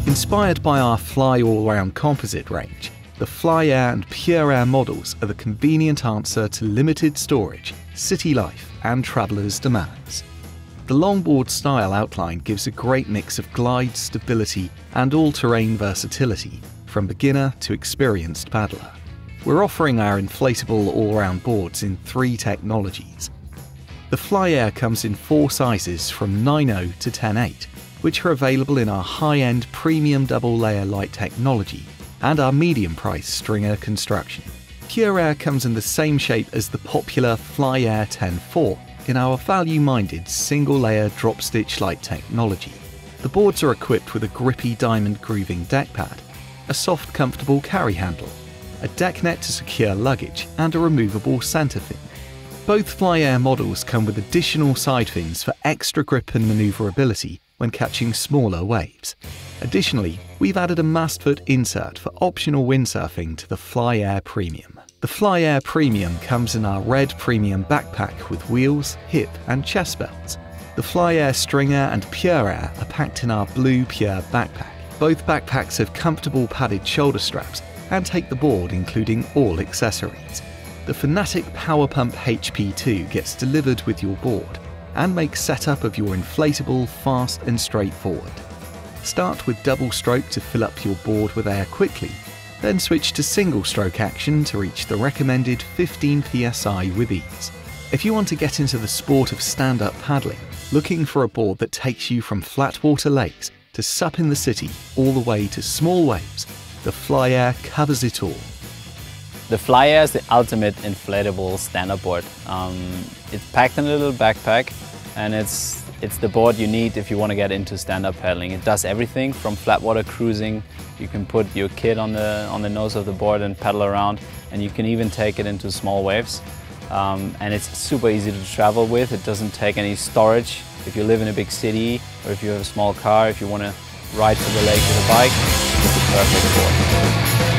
Inspired by our Fly all-round composite range, the Fly Air and Pure Air models are the convenient answer to limited storage, city life and travellers' demands. The longboard style outline gives a great mix of glide, stability and all-terrain versatility, from beginner to experienced paddler. We're offering our inflatable all-round boards in 3 technologies. The Fly Air comes in 4 sizes from 9.0 to 10.8, which are available in our high-end premium double-layer light technology and our medium-price stringer construction. Pure Air comes in the same shape as the popular Fly Air 10.4 in our value-minded single-layer drop-stitch light technology. The boards are equipped with a grippy diamond grooving deck pad, a soft, comfortable carry handle, a deck net to secure luggage, and a removable centre fin. Both Fly Air models come with additional side fins for extra grip and manoeuvrability when catching smaller waves. Additionally, we've added a mastfoot insert for optional windsurfing to the Fly Air Premium. The Fly Air Premium comes in our red premium backpack with wheels, hip and chest belts. The Fly Air Stringer and Pure Air are packed in our blue Pure backpack. Both backpacks have comfortable padded shoulder straps and take the board including all accessories. The Fanatic Power Pump HP2 gets delivered with your board and makes setup of your inflatable fast and straightforward. Start with double stroke to fill up your board with air quickly, then switch to single stroke action to reach the recommended 15 psi with ease. If you want to get into the sport of stand-up paddling, looking for a board that takes you from flatwater lakes to sup in the city all the way to small waves, the Fly Air covers it all. The Fly Air is the ultimate inflatable stand-up board. It's packed in a little backpack, and it's the board you need if you want to get into stand-up paddling. It does everything from flatwater cruising. You can put your kid on the nose of the board and paddle around, and you can even take it into small waves. And it's super easy to travel with. It doesn't take any storage. If you live in a big city, or if you have a small car, if you want to ride to the lake with a bike, it's a perfect board.